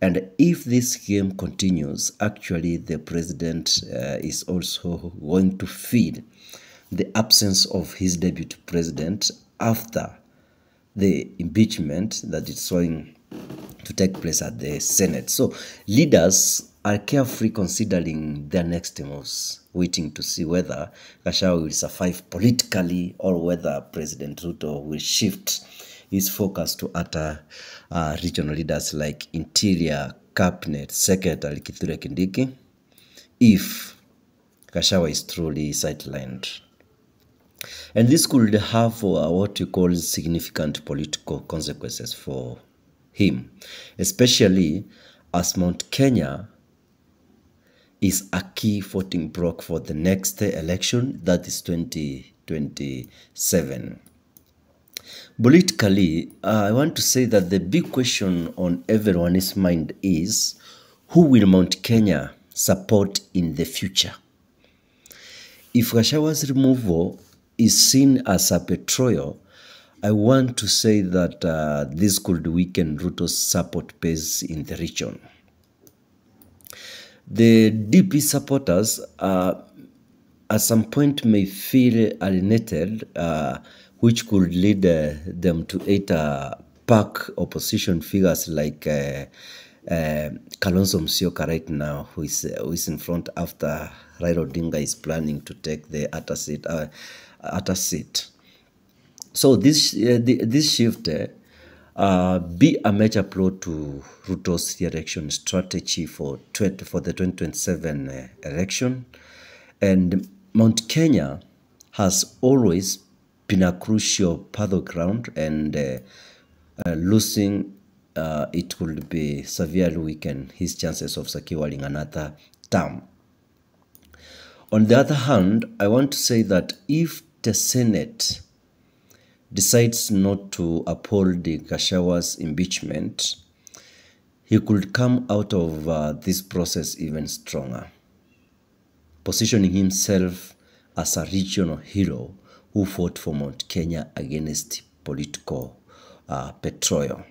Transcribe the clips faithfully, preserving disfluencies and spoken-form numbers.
And if this game continues, actually the president uh, is also going to feel the absence of his deputy president after the impeachment that is going to take place at the Senate. So leaders are carefully considering their next moves, waiting to see whether Gachagua will survive politically or whether President Ruto will shift his focus to other uh, regional leaders like Interior Cabinet Secretary Kithure Kindiki if Gachagua is truly sidelined. And this could have uh, what we call significant political consequences for him, especially as Mount Kenya is a key voting block for the next election, that is twenty twenty-seven. Politically, uh, I want to say that the big question on everyone's mind is, who will Mount Kenya support in the future? If Gachagua's removal is seen as a betrayal, I want to say that uh, this could weaken Ruto's support base in the region. The D P supporters uh, at some point may feel alienated, uh, which could lead uh, them to either pack opposition figures like uh, uh, Kalonzo Musyoka right now, who is, uh, who is in front after Raila Odinga is planning to take the Atta seat. Uh, Atta seat. So this uh, the, this shift uh, uh, be a major blow to Ruto's election strategy for twenty, for the twenty twenty-seven uh, election, and Mount Kenya has always been a crucial battleground, and uh, uh, losing uh, it could be severely weaken his chances of securing another term. On the other hand, I want to say that if the Senate decides not to uphold the Gachagua's impeachment, he could come out of uh, this process even stronger, positioning himself as a regional hero who fought for Mount Kenya against political uh, betrayal.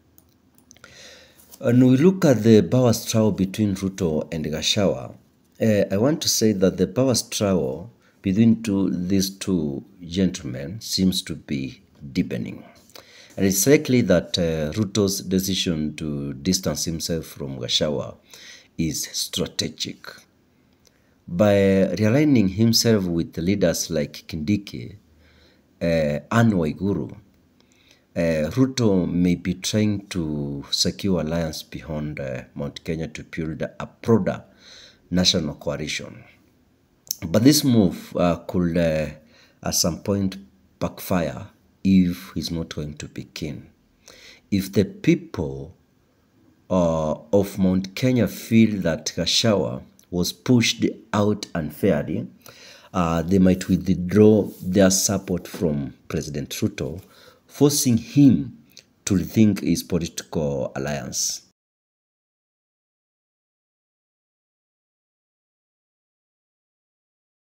When we look at the power struggle between Ruto and Gachagua, uh, I want to say that the power struggle between two, these two gentlemen seems to be deepening. And it's likely that uh, Ruto's decision to distance himself from Gachagua is strategic. By realigning himself with leaders like Kindiki, uh, Anne Waiguru, uh, Ruto may be trying to secure alliance beyond uh, Mount Kenya to build a broader national coalition. But this move uh, could uh, at some point backfire if he's not going to be keen. If the people uh, of Mount Kenya feel that Gachagua was pushed out unfairly, uh, they might withdraw their support from President Ruto, forcing him to rethink his political alliance.